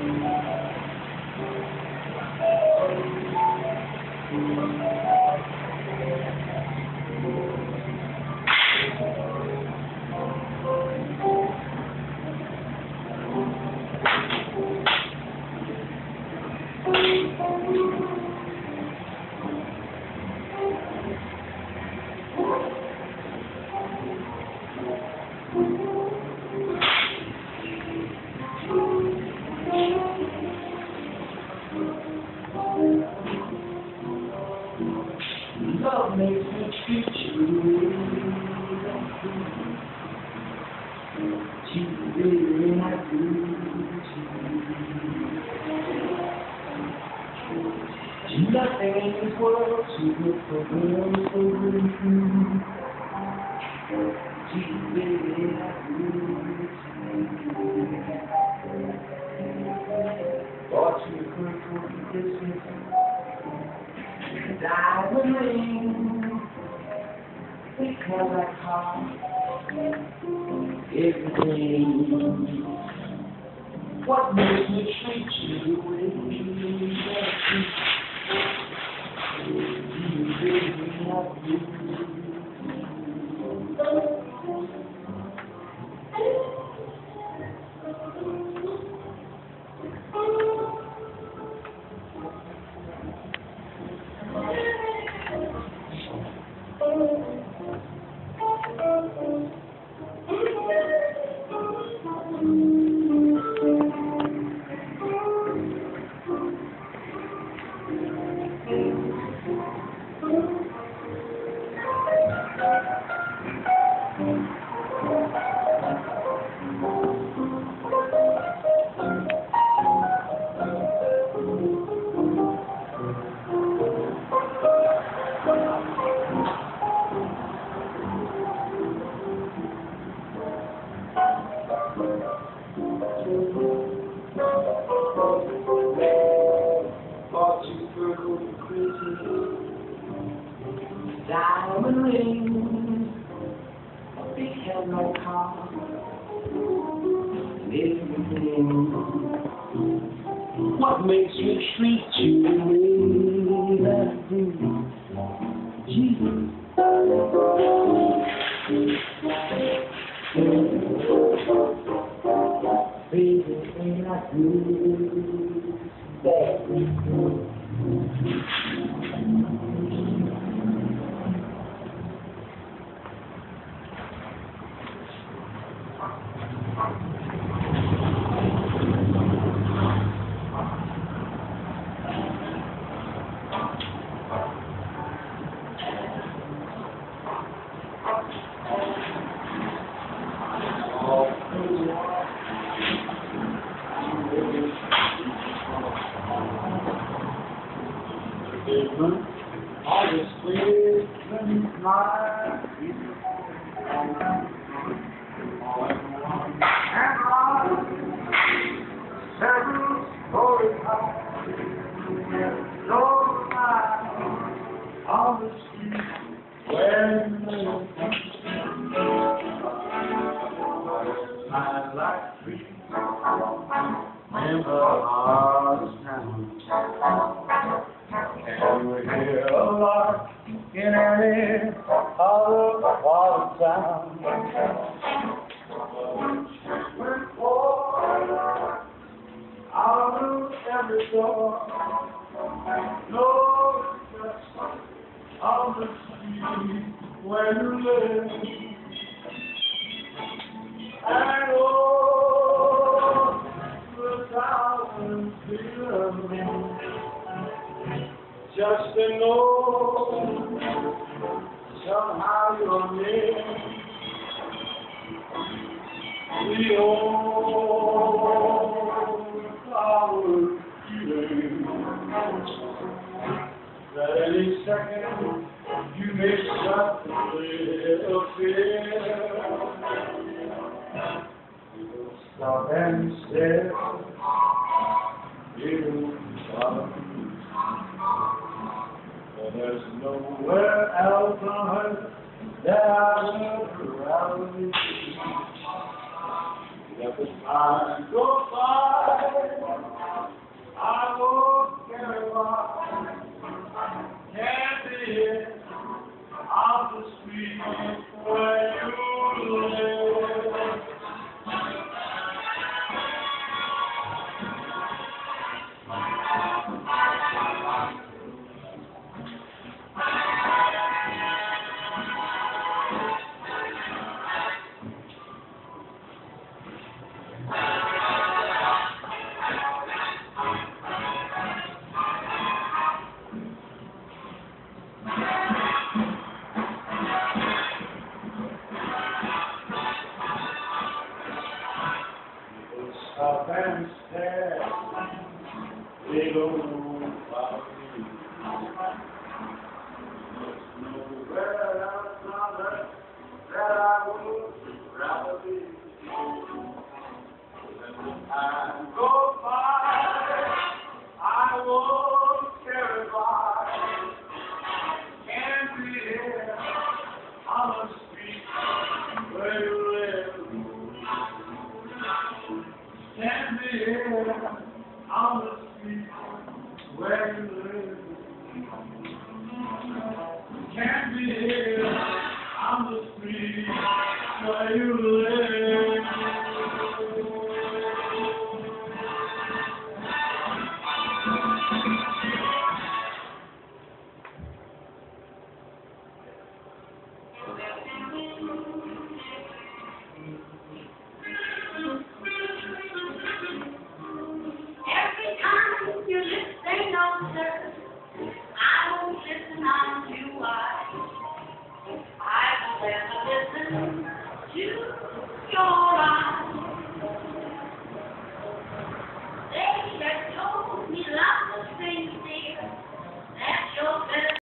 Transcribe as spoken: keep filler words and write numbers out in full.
Love makes me treat you the way I do to nothing in this world to look for girls so good the way I do bought you a good for Christmas diamond ring, because I caught everything. What makes me treat you the way that you really love you? Bought you purple for Christmas, diamond ring, a big hello car, and everything. What makes me treat you the way that I do? Jesus. Baby, ain't I good? All this wisdom, my and on several story high, so high on the street where I like trees in the hardest town. And we hear a lark in any other quiet sound. With water out of every door, no just on the street where you live. And oh, the thousand feelings. Just to know somehow you're near the old flower feeling that any second you may suddenly appear. You'll stop and stare. You'll stop. There's nowhere else on earth that I would rather be. That the time goes by, I won't care about can't be here on the street where you live. Stop and stare, they don't know about me. There's nowhere else on earth that I would rather be. Let the time go by, I won't care if I can't be here on the street where you live. Can't be here on the